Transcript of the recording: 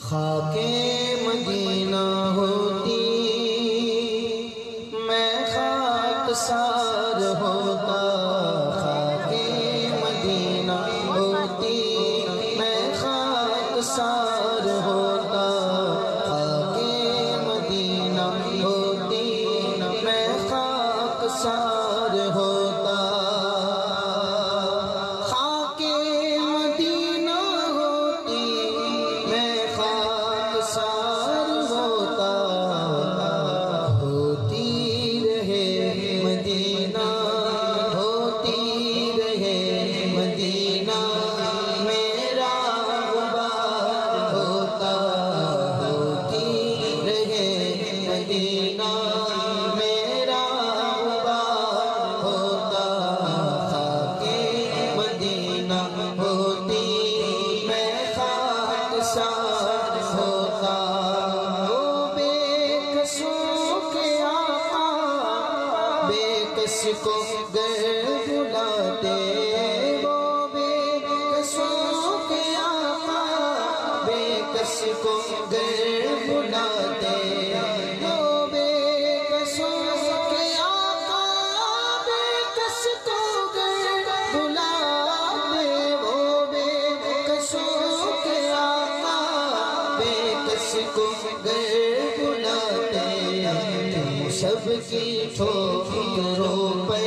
خاک مدینہ ہوتی میں خاک سار ہوتا، خاک مدینہ ہوتی میں خاک سار ہوتا، خاک مدینہ ہوتی میں خاک سار ہوتا، خاک مدینہ ہوتی میں خاک سار ہوتا، ہوتی رہے مدینہ، ہوتی رہے مدینہ میرا غبار ہوتا، ہوتی رہے مدینہ میرا غبار ہوتا، خاک مدینہ ہوتی میں خاک سار ہوتا، وہ بے کسوں کے آقا بے کس کو گر بلاتے، وہ بے کسوں کے آقا بے کس کو گر بلاتے، وہ بے کسوں کے آقا بے کس کو گر بلاتے، وہ بے کسوں کے آقا بے کس کو گر بلاتے، تم سب کی ٹھوکروں پہ